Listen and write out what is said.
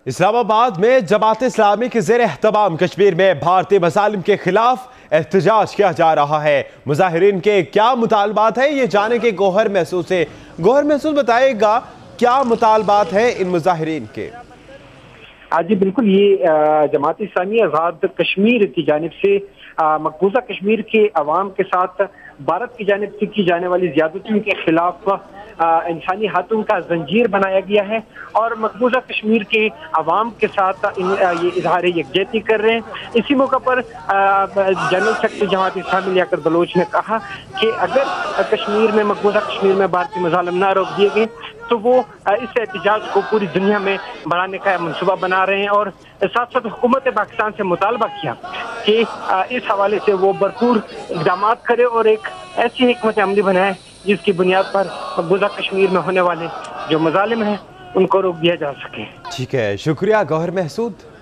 اسلام میں جماعت اسلامی کے زیر اہتمام کشمیر میں بھارتی مظالم کے خلاف احتجاج کیا جا رہا ہے۔ مظاہرین کے کیا مطالبات ہیں یہ جانے کے گوہر محسوس ہے۔ گوہر محسوس بتائے گا کیا مطالبات ہیں ان مظاہرین کے؟ جی بالکل، یہ جماعت اسلامی آزاد کشمیر کی جانب سے مقبوضہ کشمیر کے عوام کے ساتھ بھارت کی جانب سے کی جانے والی زیادتیوں کے خلاف انسانی ہاتھوں کا زنجیر بنایا گیا ہے اور مقبوضہ کشمیر کے عوام کے ساتھ یہ اظہار یکجہتی کر رہے ہیں۔ اسی موقع پر جنرل سیکرٹری جماعت اسلامی لیاقت بلوچ نے کہا کہ اگر کشمیر میں مقبوضہ کشمیر میں بھارتی مظالم نہ روک دیے گئے تو وہ اس احتجاج کو پوری دنیا میں بڑھانے کا منصوبہ بنا رہے ہیں، اور ساتھ ساتھ حکومت پاکستان سے مطالبہ کیا کہ اس حوالے سے وہ بھرپور اقدامات کرے اور ایک ایسی حکمت عملی بنائے جس کی بنیاد پر مقبوضہ کشمیر میں ہونے والے جو مظالم ہیں ان کو روک دیا جا سکے۔ ٹھیک ہے، شکریہ گوہر محسود۔